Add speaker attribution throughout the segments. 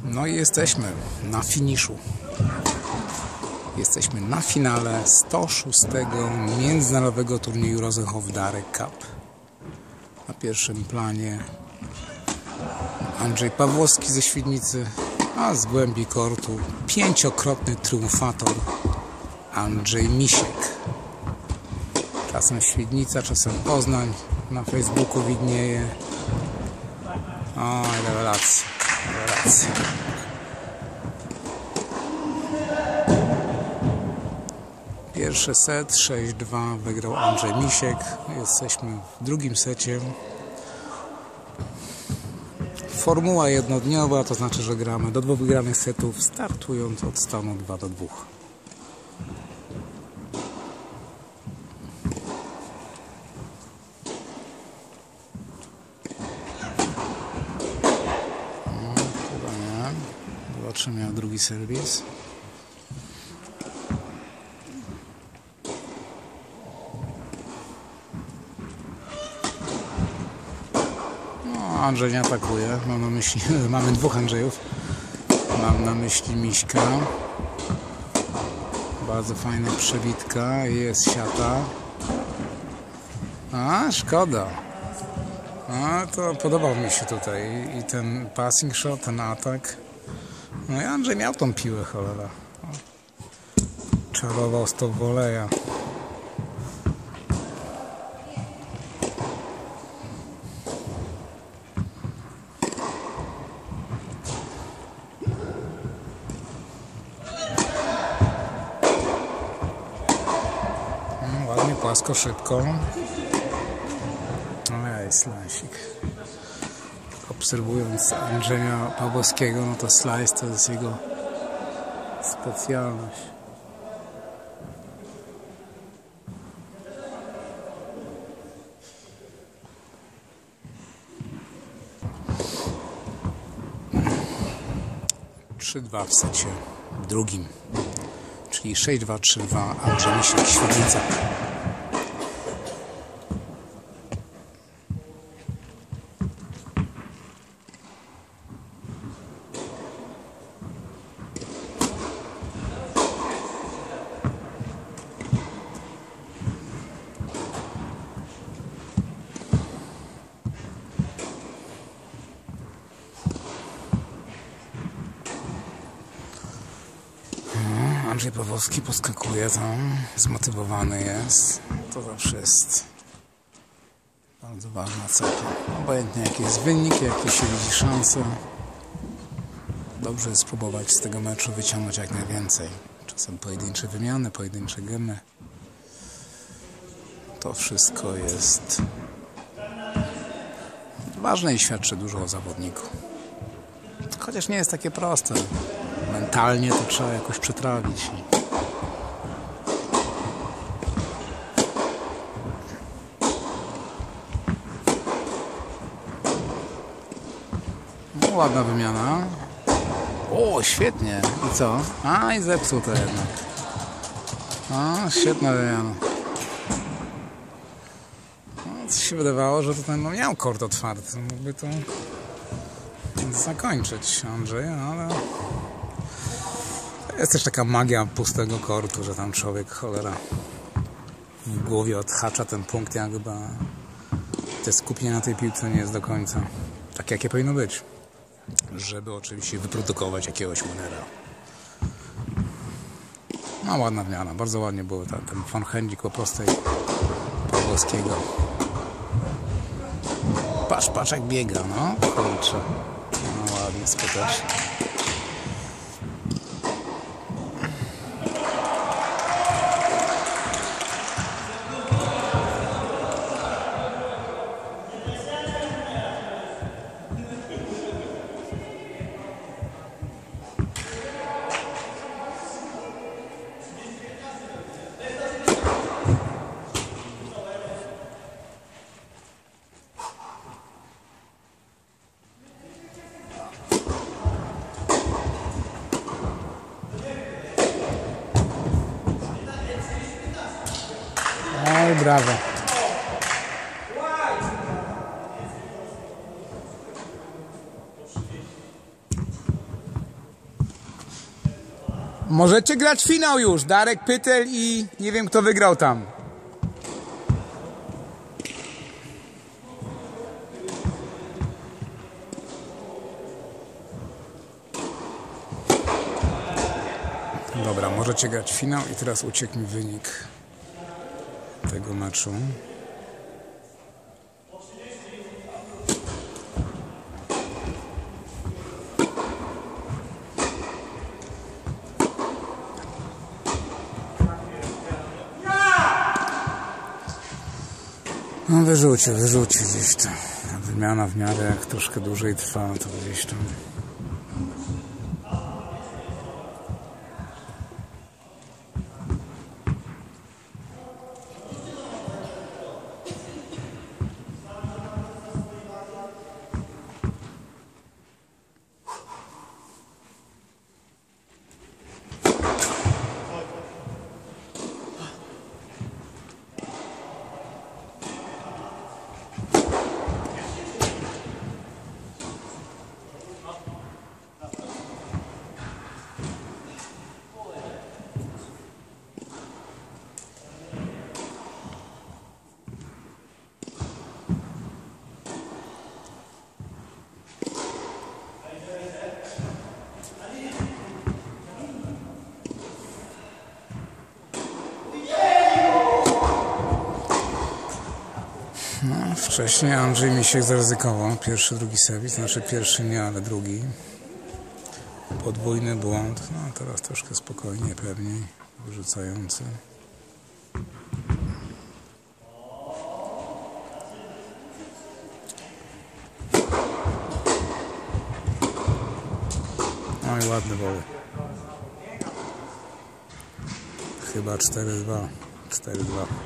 Speaker 1: No i jesteśmy na finiszu. Jesteśmy na finale 106. międzynarodowego turnieju Rosenhof Darek Cup. Na pierwszym planie Andrzej Pawłowski ze Świdnicy, a z głębi kortu pięciokrotny triumfator Andrzej Misiek. Czasem Świdnica, czasem Poznań. Na Facebooku widnieje. O, rewelacja, rewelacja. Pierwszy set 6-2 wygrał Andrzej Misiek. Jesteśmy w drugim secie. Formuła jednodniowa, to znaczy, że gramy do 2 wygranych setów, startując od stanu 2-2. Chyba nie. Zobaczymy, jak drugi serwis. Andrzej nie atakuje, mam na myśli, mamy dwóch Andrzejów. Mam na myśli Miśka. Bardzo fajna przebitka, jest siata. A, szkoda. A, to podobał mi się tutaj i ten passing shot, ten atak. No i Andrzej miał tą piłę, cholera. Czarował z to voleja. Ładnie, płasko, szybko. Ojej, slasik. Obserwując Andrzeja Pawłowskiego, no to slice to jest jego specjalność. Trzy 2 w secie drugim, czyli 6-2, 3-2, Andrzej Misiek, Świdnica. Andrzej Pawłowski poskakuje tam, zmotywowany jest. To zawsze jest bardzo ważna cecha. Obojętnie jaki jest wynik, jakie się widzi szanse, dobrze jest spróbować z tego meczu wyciągnąć jak najwięcej. Czasem pojedyncze wymiany, pojedyncze gemy. To wszystko jest ważne i świadczy dużo o zawodniku. Chociaż nie jest takie proste. Mentalnie to trzeba jakoś przetrawić. No, ładna wymiana. O, świetnie. I co? A, i zepsuł to jednak. O, świetna wymiana. No, coś się wydawało, że tutaj miał kort otwarty. Mógłby to zakończyć Andrzej, ale jest też taka magia pustego kortu, że tam człowiek, cholera, w głowie odhacza ten punkt, jakby te skupienie na tej piłce nie jest do końca tak, jakie powinno być, żeby oczywiście wyprodukować jakiegoś winnera. No, ładna wymiana, bardzo ładnie było ten forehandzik po prostej Pawłowskiego. Patrz jak biega, no, kurczę. No, ładnie, skutecznie. Oj, brawo. Możecie grać finał już. Darek Pytel i nie wiem kto wygrał tam. Dobra, możecie grać finał i teraz uciekł mi wynik tego meczu. No wyrzucił gdzieś tam. Wymiana w miarę jak troszkę dłużej trwa, to gdzieś tam. No, wcześniej Andrzej Misiek zaryzykował pierwszy, drugi serwis, znaczy pierwszy nie, ale drugi. Podwójny błąd, no teraz troszkę spokojniej, pewniej, wyrzucający. No i ładny woły. Chyba 4-2. 4-2.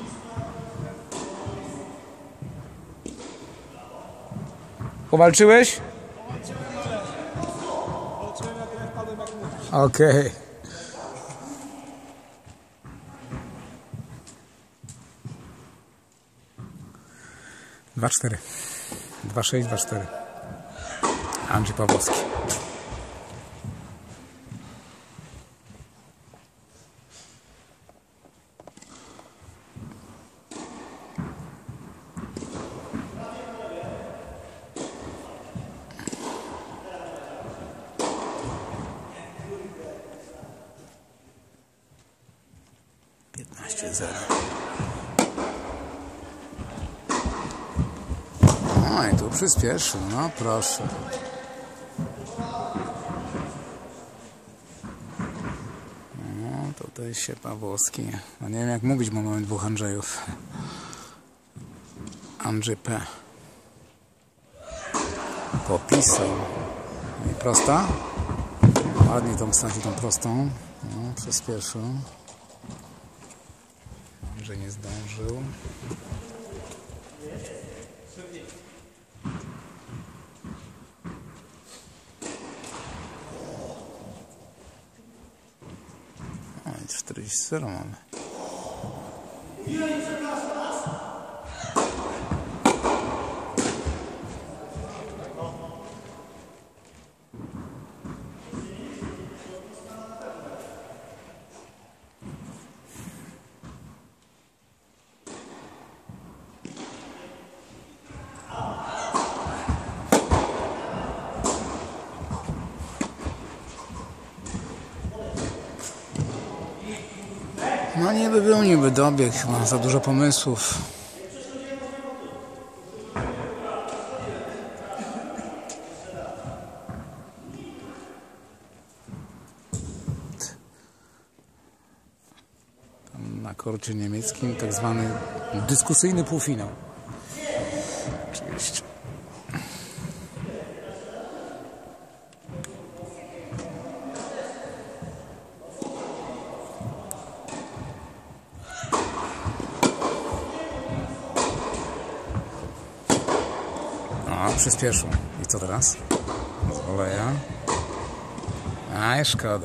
Speaker 1: Powalczyłeś?
Speaker 2: Walczyłem, jak nie wpadłem, jak mówisz.
Speaker 1: Okej. Dwa 4. 2-6, 2-4. Andrzej Pawłowski. No i tu przyspieszył, no proszę. No tutaj się Pawłowski, no nie wiem jak mówić, bo mamy dwóch Andrzejów. Andrzej P. Popisał. I prosta. Ładnie tą wsadził tą prostą. No, przyspieszył. Że nie zdążył. O, i 40-0 mamy. No niby był, niby dobiegł, ma za dużo pomysłów. Tam na korcie niemieckim tak zwany dyskusyjny półfinał. Oczywiście. Przyspieszył. I co teraz? Z oleja. Aj, szkoda.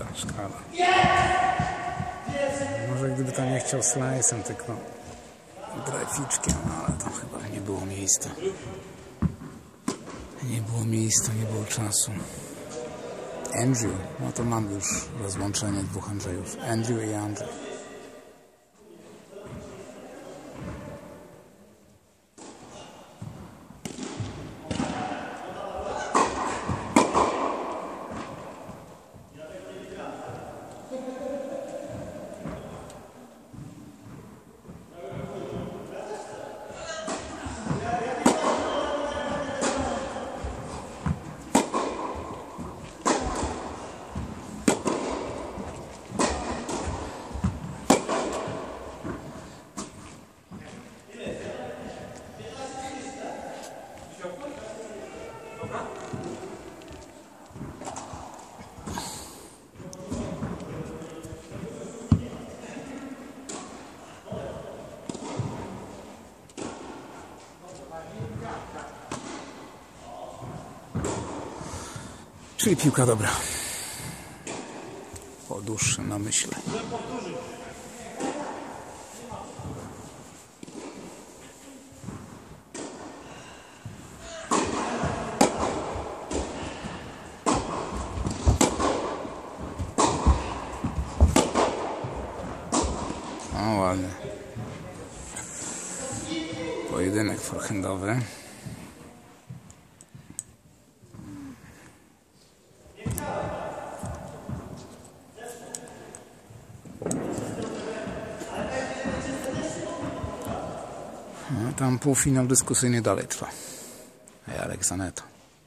Speaker 1: Może gdyby tam nie chciał slice'em, tylko graficzkiem, ale tam chyba nie było miejsca. Nie było czasu. Andrew. No to mam już rozłączenie dwóch Andrzejów. Andrew i Andrzej. Czyli piłka dobra. Po dłuższym namyśle. O, ładnie. Pojedynek forehandowy. No, tam półfinał dyskusyjny dalej trwa. Jarek Zaneto.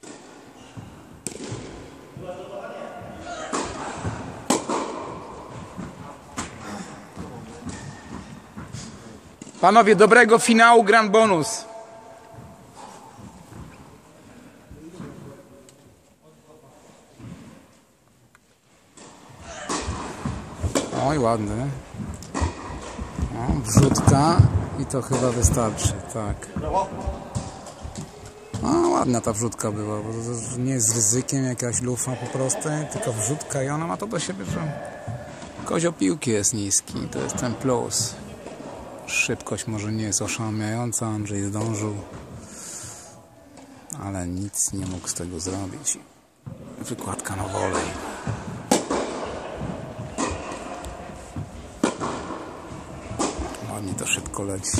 Speaker 1: Panowie, dobrego finału, grand bonus. Oj, ładny. O, wrzutka i to chyba wystarczy, tak. No, ładna ta wrzutka była, bo to nie jest z ryzykiem jakaś lufa po prostu, tylko wrzutka i ona ma to do siebie, że kozioł piłki jest niski, to jest ten plus. Szybkość może nie jest oszałamiająca, Andrzej zdążył, ale nic nie mógł z tego zrobić. Wykładka na wolej. Ładnie to szybko leci.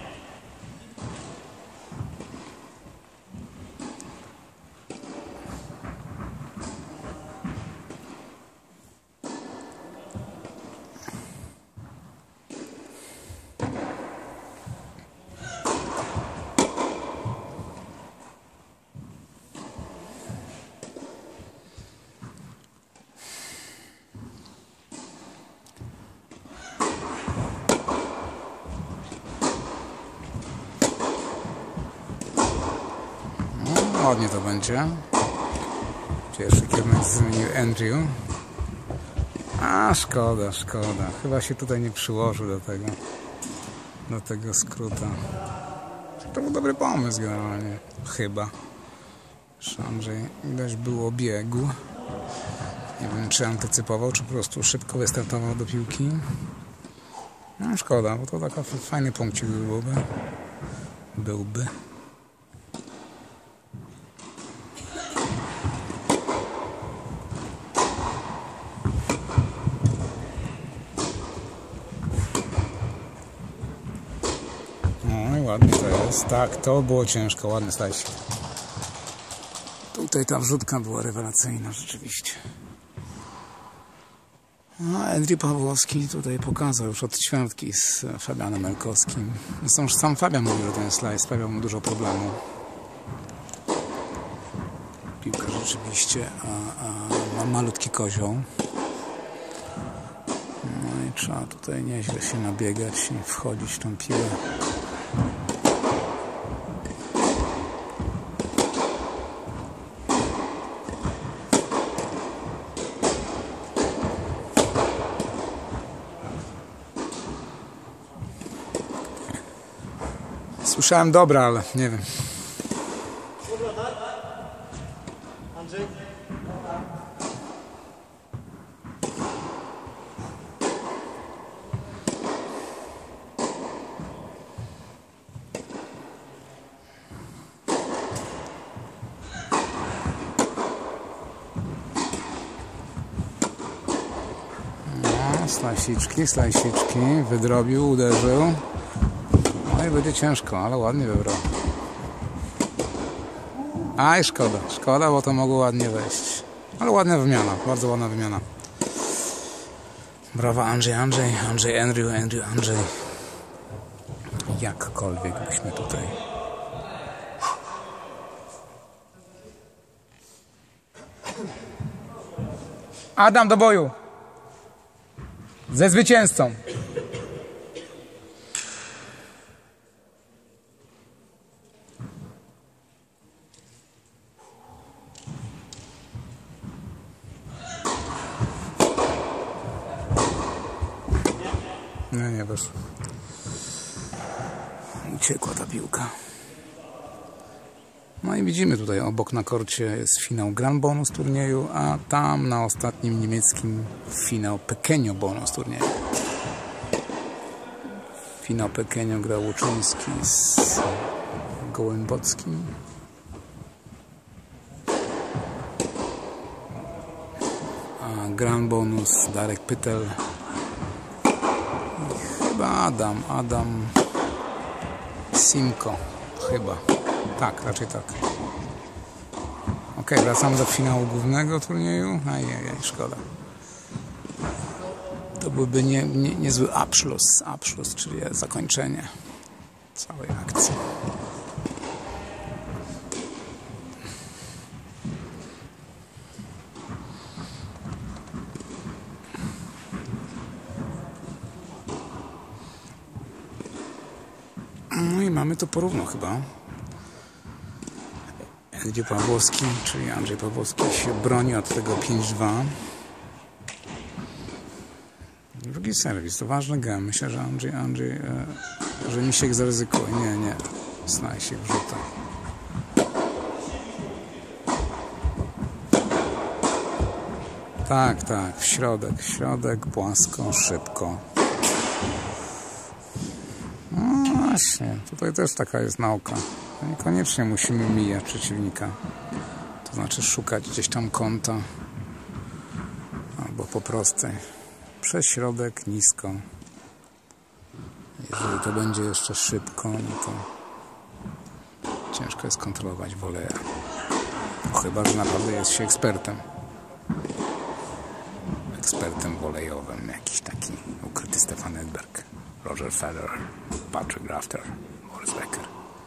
Speaker 1: Ładnie to będzie. Pierwszy kierunek zmienił Andrew. A szkoda, szkoda. Chyba się tutaj nie przyłożył do tego skróta. To był dobry pomysł generalnie. Chyba. Że Andrzej widać było biegł. Nie wiem, czy antycypował, czy po prostu szybko wystartował do piłki. No szkoda, bo to taki fajny punkcik byłby. Ładnie to jest. Tak, to było ciężko. Ładny slajd. Tutaj ta wrzutka była rewelacyjna rzeczywiście. No, Andrzej Pawłowski tutaj pokazał już od ćwiartki z Fabianem Elkowskim. Zresztą sam Fabian mówił, że ten slajd sprawiał mu dużo problemu. Piłka rzeczywiście ma malutki kozioł. No i trzeba tutaj nieźle się nabiegać i wchodzić w tą piłę. Słyszałem dobra, ale nie wiem.
Speaker 2: Dobra, tak? Andrzej?
Speaker 1: slajsiczki, wydrobił, uderzył. No i będzie ciężko, ale ładnie wybrał. Aj, szkoda, bo to mogło ładnie wejść. Ale ładna wymiana, bardzo ładna wymiana. Brawa Andrzej. Jakkolwiek byśmy tutaj... Adam do boju! Ze zwycięzcą! No nie wyszło. Uciekła ta piłka. No i widzimy tutaj obok na korcie jest finał Grand Bonus turnieju, a tam na ostatnim niemieckim finał Pequeño Bonus turnieju. Finał Pequeño grał Łuczyński z Gołębockim. A Grand Bonus Darek Pytel. Chyba Adam Simko. Chyba. Tak, raczej tak. Ok, wracamy do finału głównego turnieju. Ajajaj, szkoda. To byłby niezły Abschluss, czyli zakończenie całej akcji. No i mamy to porówno chyba. Gdzie Pawłowski, czyli Andrzej Pawłowski się broni od tego 5-2. Drugi serwis, to ważny gem. Myślę, że że Misiek zaryzykuje. Nie. Slajsik wrzuta. Tak, w środek, płasko, szybko. No właśnie, tutaj też taka jest nauka. Niekoniecznie musimy mijać przeciwnika. To znaczy szukać gdzieś tam kąta. Albo po prostej. Przez środek, nisko. Jeżeli to będzie jeszcze szybko, no to ciężko jest kontrolować woleja. Chyba że naprawdę jest się ekspertem. Ekspertem wolejowym. Jakiś taki ukryty Stefan Edberg, Roger Federer, Patrick Rafter, Boris Becker.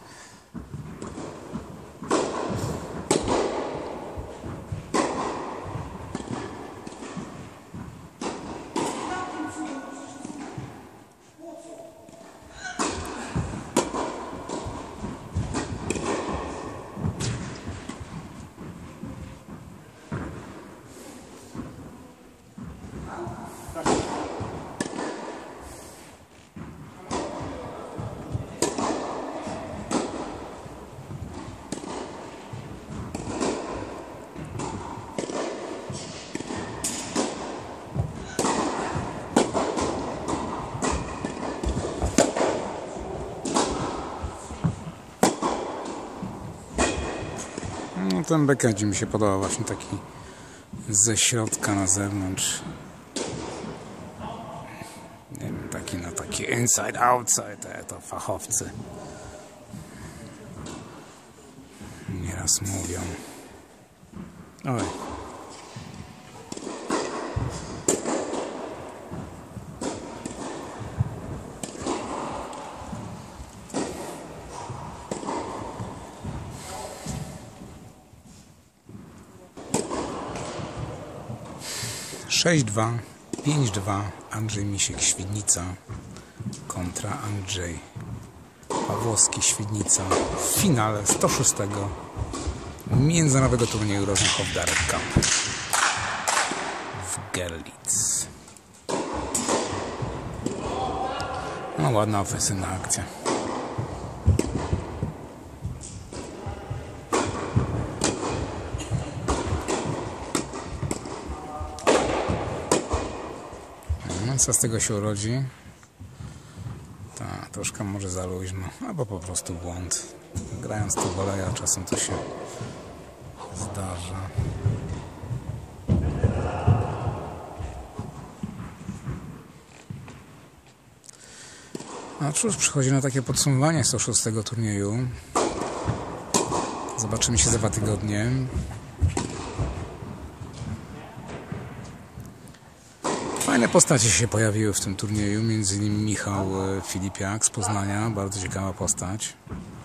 Speaker 1: No ten backhand mi się podoba, właśnie taki ze środka na zewnątrz. Nie wiem, taki inside, outside, to fachowcy nieraz mówią. Oj. Sześć 2, 5-2, Andrzej Misiek Świdnica kontra Andrzej Pawłowski Świdnica w finale 106. międzynarodowego turnieju Rożnikow Darek Cup w Görlitz. No ładna ofensywna akcja. Co z tego się urodzi? Troszkę może za luźno, albo po prostu błąd. Grając tu woleja czasem to się zdarza. A cóż, przychodzi na takie podsumowanie 106 turnieju. Zobaczymy się za 2 tygodnie. Fajne postacie się pojawiły w tym turnieju, między innymi Michał Filipiak z Poznania, bardzo ciekawa postać.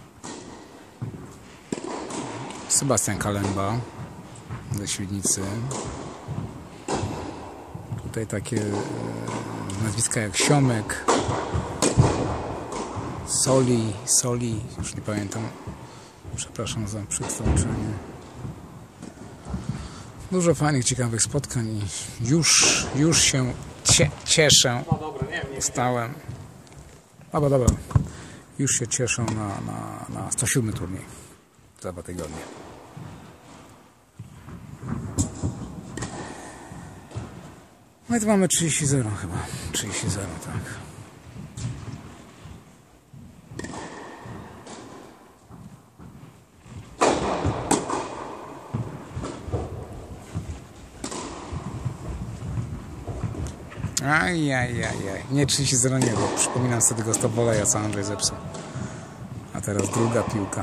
Speaker 1: Sebastian Kalemba ze Świdnicy. Tutaj takie nazwiska jak Siomek, Soli, już nie pamiętam. Przepraszam za przetłumaczenie. Dużo fajnych, ciekawych spotkań i już się cieszę. Stałem. Dobra. Już się cieszę na 107 turniej za 2 tygodnie. No i tu mamy 30-0 chyba. 30-0, tak. Ajajajaj. Nie 30-0 nie, bo przypominam sobie tego stop-voleja, co Andrzej zepsuł. A teraz druga piłka.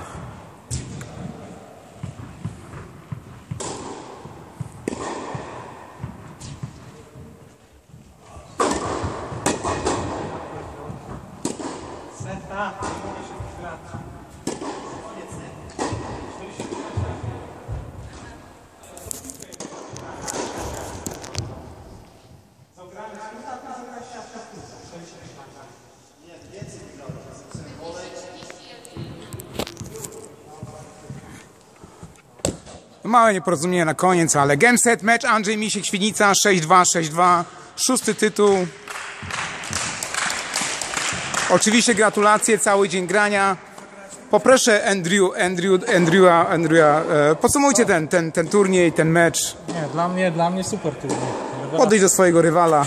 Speaker 1: Małe nieporozumienie na koniec, ale game set, mecz Andrzej Misiek, Świdnica, 6-2. 6. tytuł. Oczywiście gratulacje, cały dzień grania. Poproszę Andrewa, podsumujcie ten turniej, ten mecz.
Speaker 3: Nie, dla mnie super turniej.
Speaker 1: Podejdź do swojego rywala.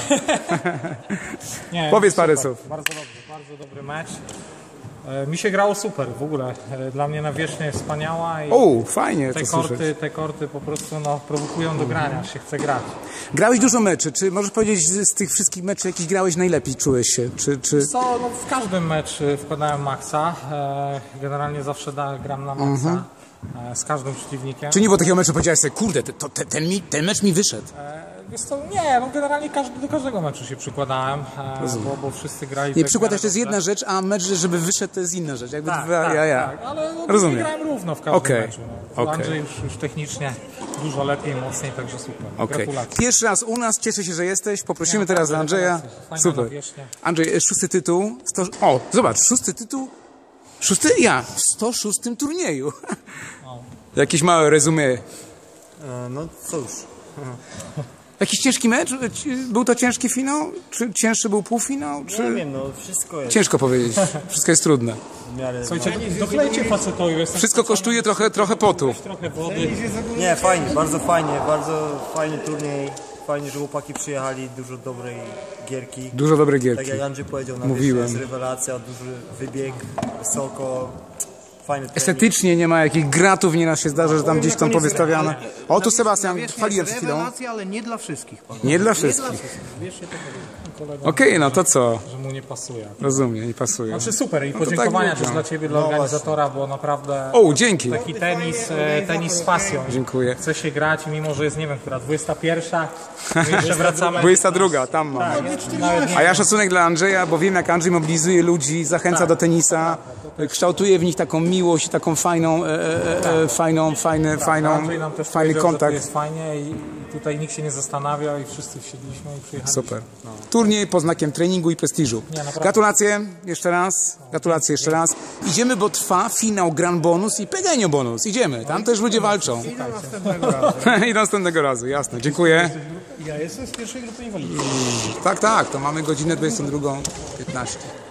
Speaker 3: Nie,
Speaker 1: Powiedz
Speaker 3: super.
Speaker 1: parę słów.
Speaker 3: Bardzo dobry mecz. Mi się grało super w ogóle. Dla mnie nawierzchnia jest wspaniała i
Speaker 1: fajnie to słyszeć.
Speaker 3: te korty po prostu prowokują do grania, się chce grać.
Speaker 1: Grałeś dużo meczy. Czy możesz powiedzieć, z tych wszystkich meczy jakich grałeś najlepiej czułeś się?
Speaker 3: Co, no, w każdym mecz wkładałem maksa. Generalnie zawsze gram na maksa. Z każdym przeciwnikiem.
Speaker 1: Czy nie było takiego meczu, powiedziałeś sobie, kurde, ten mecz mi wyszedł?
Speaker 3: Wiesz co, nie, no generalnie do każdego meczu się przykładałem, bo wszyscy grali...
Speaker 1: Nie, przykładać to jest jedna rzecz, a mecz, żeby wyszedł, to jest inna rzecz. Jakby
Speaker 3: tak, ale
Speaker 1: rozumiem.
Speaker 3: Grałem równo w każdym meczu. No. Andrzej już technicznie dużo lepiej, mocniej, także super. Gratulacje.
Speaker 1: Pierwszy raz u nas, cieszę się, że jesteś. Poprosimy teraz Andrzeja. Super. Andrzej, 6. tytuł. Zobacz, 6. tytuł. 6. w 106 turnieju. Jakieś małe resume.
Speaker 2: No cóż.
Speaker 1: Jakiś ciężki mecz? Był to ciężki finał? Czy cięższy był półfinał? Czy...
Speaker 2: Nie wiem, no wszystko jest.
Speaker 1: Ciężko powiedzieć. Wszystko jest trudne.
Speaker 3: Słuchajcie, doklejcie facetowi.
Speaker 1: Wszystko kosztuje trochę potu.
Speaker 3: Trochę wody.
Speaker 2: Nie, fajnie, bardzo fajny turniej. Fajnie, że chłopaki przyjechali, dużo dobrej gierki.
Speaker 1: Dużo dobrej gierki.
Speaker 2: Tak jak Andrzej powiedział,
Speaker 1: Mówiłem.
Speaker 2: jest rewelacja, duży wybieg, wysoko. Fajny
Speaker 1: Estetycznie nie ma jakich gratów, nie raz się zdarza, że tam gdzieś tam powystawiano. O, tu Sebastian, chwaliłem przed chwilą.
Speaker 4: Rewelacja, ale nie dla wszystkich.
Speaker 1: Nie dla wszystkich. Okej, no to co?
Speaker 3: Że mu nie pasuje.
Speaker 1: Rozumiem, nie pasuje.
Speaker 3: Znaczy super i
Speaker 1: No to
Speaker 3: podziękowania
Speaker 1: tak
Speaker 3: też dla Ciebie, dla organizatora, bo naprawdę
Speaker 1: dzięki.
Speaker 3: taki tenis z pasją.
Speaker 1: Dziękuję.
Speaker 3: Chce się grać, mimo że jest, nie wiem, która 21, my jeszcze wracamy.
Speaker 1: 22, tam mam. A ja szacunek dla Andrzeja, bo wiem jak Andrzej mobilizuje ludzi, zachęca do tenisa, kształtuje w nich taką miłość, taką fajny kontakt.
Speaker 3: Jest fajnie i tutaj nikt się nie zastanawia i wszyscy wsiedliśmy i przyjechaliśmy.
Speaker 1: Super. Turniej pod znakiem treningu i prestiżu. Gratulacje jeszcze raz. Gratulacje jeszcze raz. Idziemy, bo trwa finał Grand Bonus i Pegenio Bonus. Idziemy. Tam też ludzie walczą. I do następnego razu. Jasne. Dziękuję.
Speaker 4: Ja jestem z pierwszej grupy inwalidów.
Speaker 1: Tak. To mamy godzinę 22:15.